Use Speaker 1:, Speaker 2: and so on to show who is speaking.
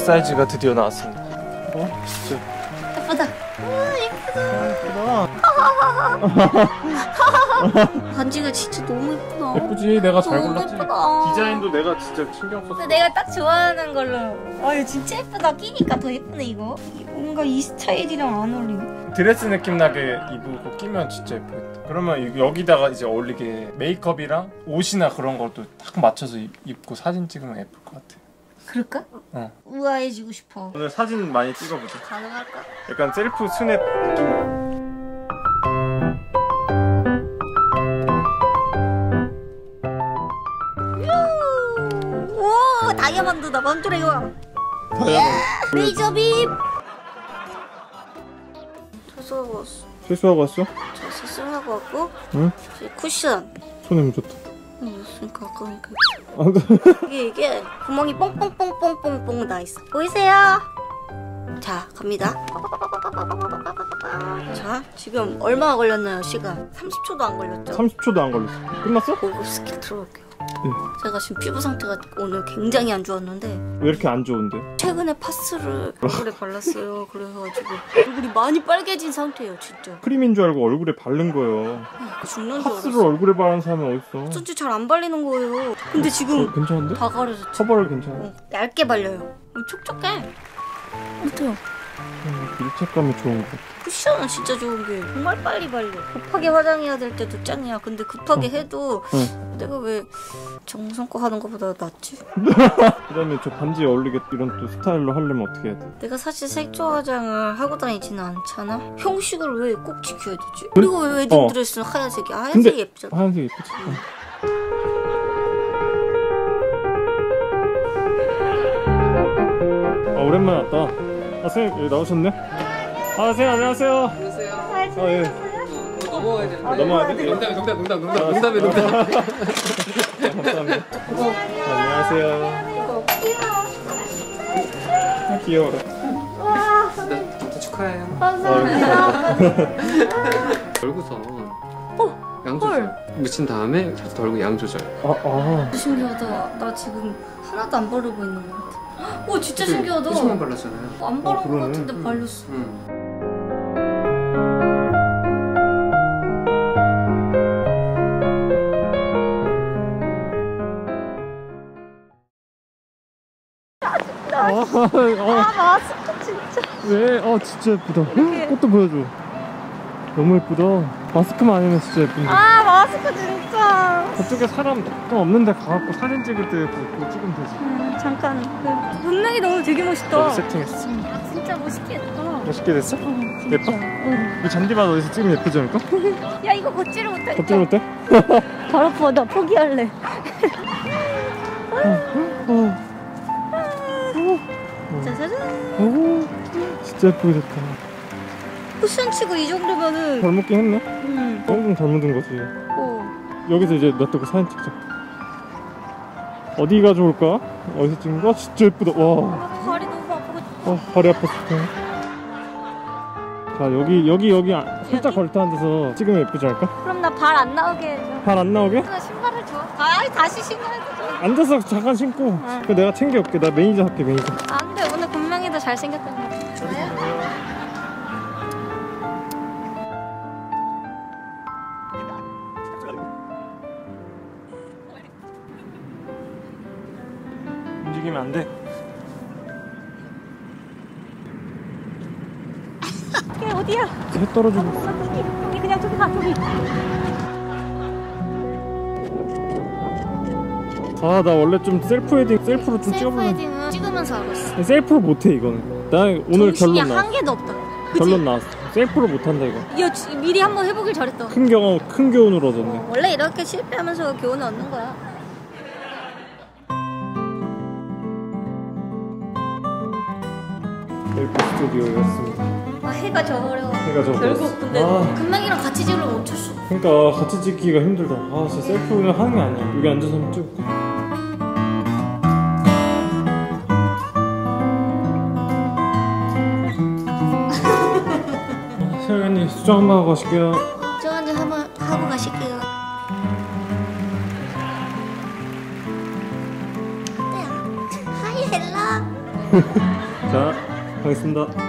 Speaker 1: 사이즈가 드디어 나왔습니다. 진짜
Speaker 2: 예쁘다.
Speaker 1: 예쁘다.
Speaker 2: 반지가 진짜 너무 예쁘다.
Speaker 1: 예쁘지? 내가 잘
Speaker 2: 너무
Speaker 1: 골랐지?
Speaker 2: 예쁘다.
Speaker 1: 디자인도 내가 진짜 신경 썼어.
Speaker 2: 내가 딱 좋아하는 걸로. 이거 진짜 예쁘다. 끼니까 더 예쁘네 이거. 뭔가 이 스타일이랑 안 어울리네.
Speaker 1: 드레스 느낌 나게 입고 끼면 진짜 예쁘겠다. 그러면 여기다가 이제 어울리게 메이크업이랑 옷이나 그런 것도 딱 맞춰서 입고 사진 찍으면 예쁠 것 같아.
Speaker 2: 그럴까?
Speaker 1: 어.
Speaker 2: 우아해지고 싶어.
Speaker 1: 오늘 사진 많이 찍어보자.
Speaker 2: 가능할까?
Speaker 1: 약간 셀프 스냅 느낌.
Speaker 2: 오, 다이아몬드다. 멈춰라 이거. 레이저빔. 세수하고 왔어.
Speaker 1: 세수하고 왔어?
Speaker 2: 저 세수하고 왔고.
Speaker 1: 응?
Speaker 2: 쿠션.
Speaker 1: 손에 묻었다.
Speaker 2: 그러니까 이게 구멍이 뽕뽕뽕뽕뽕뽕 나 있어. 보이세요? 자, 갑니다. 자, 지금 얼마나 걸렸나요? 시간 30초도 안 걸렸죠?
Speaker 1: 30초도 안 걸렸어. 끝났어?
Speaker 2: 고급 스킨 들어올게요.
Speaker 1: 네.
Speaker 2: 제가 지금 피부 상태가 오늘 굉장히 안 좋았는데
Speaker 1: 왜 이렇게 안 좋은데?
Speaker 2: 최근에 파스를 얼굴에 발랐어요. 그래가지고 얼굴이 많이 빨개진 상태예요, 진짜.
Speaker 1: 크림인 줄 알고 얼굴에 바른 거예요.
Speaker 2: 죽는 줄
Speaker 1: 파스를
Speaker 2: 알았어.
Speaker 1: 얼굴에 바른 사람이 어딨어?
Speaker 2: 진짜 잘 안 발리는 거예요. 근데 지금
Speaker 1: 괜찮은데?
Speaker 2: 다 가려졌죠.
Speaker 1: 커버를 괜찮아.
Speaker 2: 얇게 발려요. 촉촉해. 어때요?
Speaker 1: 밀착감이 좋은 거.
Speaker 2: 쿠션은 진짜 좋은 게 정말 빨리 발려. 급하게 화장해야 될 때도 짱이야. 근데 급하게 해도 내가 왜 정성껏 하는 것보다 낫지?
Speaker 1: 그 다음에 저 반지에 어울리게 이런 또 스타일로 하려면 어떻게 해야 돼?
Speaker 2: 내가 사실 색조 화장을 하고 다니지는 않잖아? 형식을 왜 꼭 지켜야 되지? 그리고 왜 웨딩드레스는 하얀색이야? 하얀색이 예쁘잖아.
Speaker 1: 하얀색 예쁘지? 오랜만에 왔다. 선생님 여기 나오셨네? 선생님 안녕하세요. 안녕하세요. 예.
Speaker 3: 넘어가야 되는데.
Speaker 1: 넘어가야 돼?
Speaker 3: 농담.
Speaker 1: 감사합니다. 안녕하세요. 귀여워라.
Speaker 3: 네, 축하해요.
Speaker 2: 감사합니다.
Speaker 3: 얼굴선 양조절 묻힌 다음에 다시 덜고 양조절.
Speaker 2: 신기하다. 나 지금 하나도 안 바르고 있는 것 같아. 오, 진짜 신기하다.
Speaker 3: 끝만 발랐잖아요.
Speaker 2: 안 바른 것
Speaker 1: 그러네.
Speaker 2: 같은데 발렸어. 마스크 진짜.
Speaker 1: 왜? 진짜 예쁘다. 꽃도 보여줘. 너무 예쁘다. 마스크만 아니면 진짜 예쁜데.
Speaker 2: 마스크 진짜.
Speaker 1: 저쪽에 사람 좀 없는데 가갖고 사진 찍을 때 그거 찍으면 되지.
Speaker 2: 잠깐. 분명히 너무 되게 멋있다.
Speaker 1: 여기 세팅했어.
Speaker 2: 진짜 멋있겠다.
Speaker 1: 멋있게 됐어?
Speaker 2: 진짜.
Speaker 1: 예뻐? 이 잔디밭 어디서 찍으면 예쁘지 않을까?
Speaker 2: 야, 이거 걷지를 못하겠다.
Speaker 1: 걷질 못해?
Speaker 2: 바로 아파. 나 포기할래. 짜자잔.
Speaker 1: 진짜 예쁘게 됐다.
Speaker 2: 쿠션 치고 이 정도면은.
Speaker 1: 잘 먹긴 했네? 엄청 잘 묻은 거지. 여기서 이제 놔두고 사진 찍자. 어디가 좋을까? 어디서 찍는 거? 진짜 예쁘다. 와.
Speaker 2: 다리 너무 아프고.
Speaker 1: 다리 아팠을 때. 자, 여기 살짝 걸터한 데서 찍으면 예쁘지 않을까?
Speaker 2: 그럼 나 발 안 나오게 해줘.
Speaker 1: 발 안 나오게?
Speaker 2: 나 신발을 줘. 다시 신발을 줘.
Speaker 1: 앉아서 잠깐 신고. 그거 내가 챙겨올게. 나 매니저 할게, 매니저.
Speaker 2: 안 돼. 오늘 분명히 더 잘생겼던 거 같아.
Speaker 1: 움직이면 안 돼.
Speaker 2: 이게 어디야?
Speaker 1: 해 떨어지고 있어.
Speaker 2: 저기 그냥 저기 가. 저기.
Speaker 1: 나 원래 좀 셀프로 좀 찍어보면.
Speaker 2: 셀프 찍으면서 하고 있어.
Speaker 1: 셀프로 못해 이거는. 나 오늘
Speaker 2: 정신이
Speaker 1: 결론 나왔어.
Speaker 2: 한 개도 없다. 그치?
Speaker 1: 결론 나왔어. 셀프로 못한다 이거.
Speaker 2: 야, 미리 한번 해보길 잘했다.
Speaker 1: 큰 교훈을 얻었네.
Speaker 2: 원래 이렇게 실패하면서 교훈을 얻는 거야.
Speaker 1: 셀프 스튜디오였습니다.
Speaker 2: 해가 져버려.
Speaker 1: 해가 져버렸어.
Speaker 2: 결국 근데 금맹이랑 같이 찍으려면 어쩔 수 없어.
Speaker 1: 그러니까 같이 찍기가 힘들다. 진짜 셀프는 하는 게 아니야. 여기 앉아서 한번 찍을까? 세연이 수정 한번 하고 가실게요.
Speaker 2: 저 한잔 한번 하고 가실게요. 어때요? 하이 헬라.
Speaker 4: 자, 가겠습니다.